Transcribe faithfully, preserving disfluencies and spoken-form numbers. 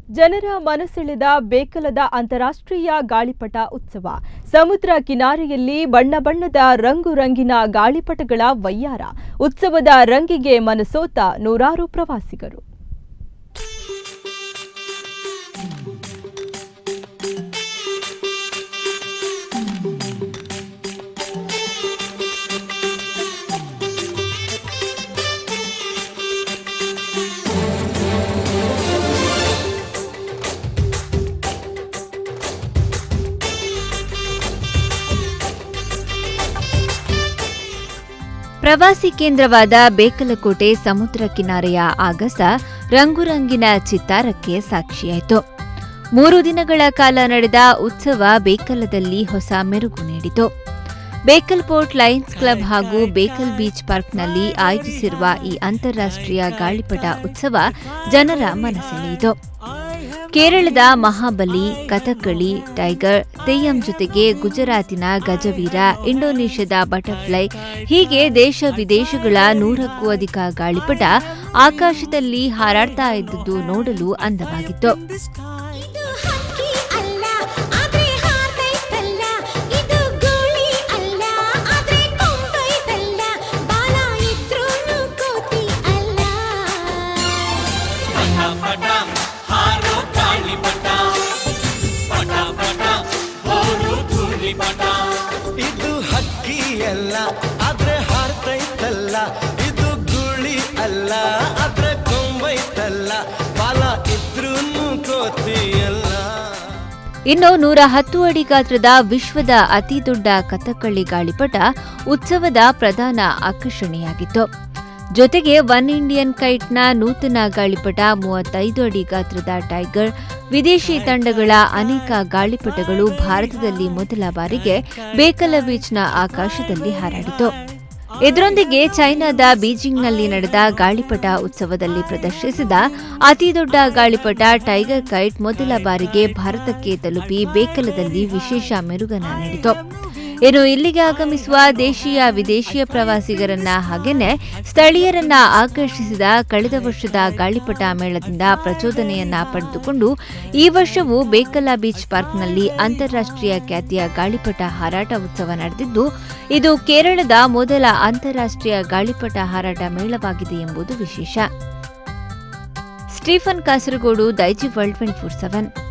ಜನರ ಮನಸೆಳೆದ ಬೇಕಲದ ಅಂತಾರಾಷ್ಟ್ರೀಯ ಗಾಳಿಪಟ ಉತ್ಸವ. ಸಮುದ್ರ ಕಿನಾರೆಯಲ್ಲಿ ಬಣ್ಣ ಬಣ್ಣದ ರಂಗು ರಂಗಿನ ಗಾಳಿಪಟಗಳ ವಯ್ಯಾರ. ಉತ್ಸವದ ರಂಗಿಗೆ ಮನಸೋತ ನೂರಾರು ಪ್ರವಾಸಿಗರು. ಪ್ರವಾಸಿ ಕೇಂದ್ರವಾದ ಬೇಕಲಕೋಟೆ ಸಮುದ್ರ ಕಿನಾರೆಯ ಆಗಸ ರಂಗುರಂಗಿನ ಚಿತ್ತಾರಕ್ಕೆ ಸಾಕ್ಷಿಯಾಯಿತು. ಮೂರು ದಿನಗಳ ಕಾಲ ನಡೆದ ಉತ್ಸವ ಬೇಕಲದಲ್ಲಿ ಹೊಸ ಮೆರುಗು ನೀಡಿತು. ಬೇಕಲ್ ಪೋರ್ಟ್ ಲಯನ್ಸ್ ಕ್ಲಬ್ ಹಾಗೂ ಬೇಕಲ್ ಬೀಚ್ ಪಾರ್ಕ್ನಲ್ಲಿ ಆಯೋಜಿಸಿರುವ ಈ ಅಂತಾರಾಷ್ಟ್ರೀಯ ಗಾಳಿಪಟ ಉತ್ಸವ ಜನರ ಮನಸೆಳೆಯಿತು. ಕೇರಳದ ಮಹಾಬಲಿ, ಕಥಕ್ಕಳಿ, ಟೈಗರ್, ತೆಯ್ಯಂ ಜೊತೆಗೆ ಗುಜರಾತಿನ ಗಜವೀರ, ಇಂಡೋನೇಷ್ಯಾದ ಬಟರ್ಫ್ಲೈ ಹೀಗೆ ದೇಶ ವಿದೇಶಗಳ ನೂರಕ್ಕೂ ಅಧಿಕ ಗಾಳಿಪಟ ಆಕಾಶದಲ್ಲಿ ಹಾರಾಡ್ತಾ ಇದ್ದುದು ನೋಡಲು ಅಂದವಾಗಿತ್ತು. ಇದು ಹಕ್ಕಿ ಅಲ್ಲ ಆದ್ರೆ ಹಾರ್ತೈತಲ್ಲ, ಇದು ಗುಳಿ ಅಲ್ಲ ಆದ್ರೆ ಕೊಂಬೈತಲ್ಲ, ಬಾಲ ಇದ್ರೂನು ಕೋತಿಯಲ್ಲ. ಇನ್ನು ನೂರ ಹತ್ತು ಅಡಿ ಗಾತ್ರದ ವಿಶ್ವದ ಅತಿದೊಡ್ಡ ಕಥಕ್ಕಳಿ ಗಾಳಿಪಟ ಉತ್ಸವದ ಪ್ರಧಾನ ಆಕರ್ಷಣೆಯಾಗಿತ್ತು. ಜೊತೆಗೆ ಒನ್ ಇಂಡಿಯನ್ ಕೈಟ್ನ ನೂತನ ಗಾಳಿಪಟ, ಮೂವತ್ತೈದು ಅಡಿ ಗಾತ್ರದ ಟೈಗರ್, ವಿದೇಶಿ ತಂಡಗಳ ಅನೇಕ ಗಾಳಿಪಟಗಳು ಭಾರತದಲ್ಲಿ ಮೊದಲ ಬಾರಿಗೆ ಬೇಕಲ ಬೀಚ್ನ ಆಕಾಶದಲ್ಲಿ ಹಾರಾಡಿತು. ಇದರೊಂದಿಗೆ ಚೈನಾದ ಬೀಜಿಂಗ್ನಲ್ಲಿ ನಡೆದ ಗಾಳಿಪಟ ಉತ್ಸವದಲ್ಲಿ ಪ್ರದರ್ಶಿಸಿದ ಅತಿದೊಡ್ಡ ಗಾಳಿಪಟ ಟೈಗರ್ ಕೈಟ್ ಮೊದಲ ಬಾರಿಗೆ ಭಾರತಕ್ಕೆ ತಲುಪಿ ಬೇಕಲದಲ್ಲಿ ವಿಶೇಷ ಮೆರುಗನ್ನ ನೀಡಿತು. ಇನ್ನು ಇಲ್ಲಿಗೆ ಆಗಮಿಸುವ ದೇಶೀಯ ವಿದೇಶಿಯ ಪ್ರವಾಸಿಗರನ್ನ ಹಾಗೇನೆ ಸ್ಥಳೀಯರನ್ನ ಆಕರ್ಷಿಸಿದ ಕಳೆದ ವರ್ಷದ ಗಾಳಿಪಟ ಮೇಳದಿಂದ ಪ್ರಚೋದನೆಯನ್ನ ಪಡೆದುಕೊಂಡು ಈ ವರ್ಷವೂ ಬೇಕಲ ಬೀಚ್ ಪಾರ್ಕ್ನಲ್ಲಿ ಅಂತಾರಾಷ್ಟ್ರೀಯ ಖ್ಯಾತಿಯ ಗಾಳಿಪಟ ಹಾರಾಟ ಉತ್ಸವ ನಡೆದಿದ್ದು, ಇದು ಕೇರಳದ ಮೊದಲ ಅಂತಾರಾಷ್ಟ್ರೀಯ ಗಾಳಿಪಟ ಹಾರಾಟ ಮೇಳವಾಗಿದೆ ಎಂಬುದು ವಿಶೇಷ. Stephen Kasaragod, Daijiworld twenty four seven.